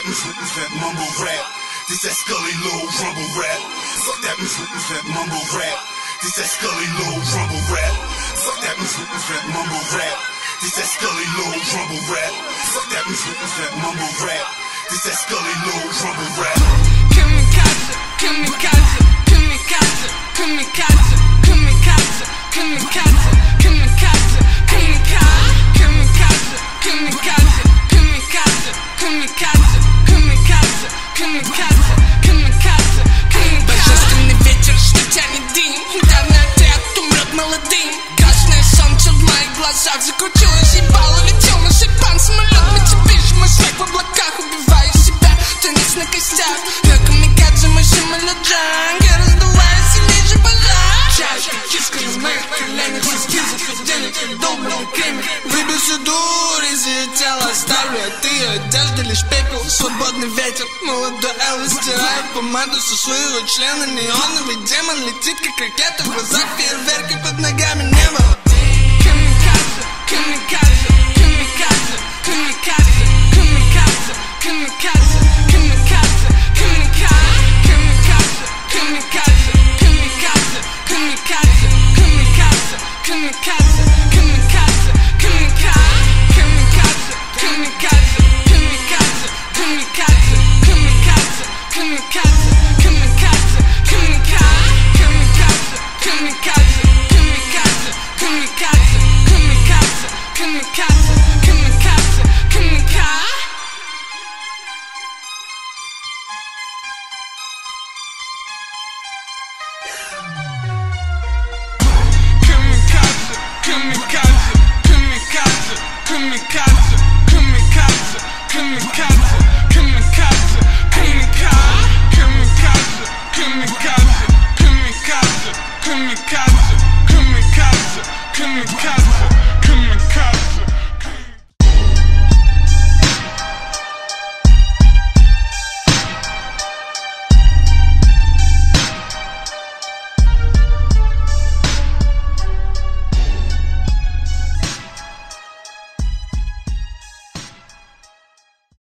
that mumble rap. This that Scully little rumble rap. Fuck that mumble rap. This that Scully little rumble rap. Fuck that mumble rap. This that Scully little rumble rap. Fuck that mumble rap. This that Scully little rumble rap. Kamikaze, kamikaze, kamikaze, kamikaze, kamikaze, kamikaze, kamikaze, kamikaze, kamikaze, kamikaze, kamikaze, kamikaze, kamikaze, kamikaze, kamikaze. Божественный ветер, что тянет дым. Давно отряд умрет молодым. Красное солнце в моих глазах закрутилось, ебало, летел на шипан самолет. Мы теперь же мой шаг в облаках, убиваю себя, танец на костях. Я камикадзе, мой самолет джанг, я раздуваю сильнейший пожар. Чашка, киска из моих коленях, эскизов из денег, как долбанный кремень. Выбил всю дурь из ее тела, оставлю от ее одежды лишь пепел. Свободный ветер, молодой Элвис стирает помаду со своего члена. Неоновый демон летит, как ракета, в глазах фейерверки, под ногами небо. Камикадзе, камикадзе,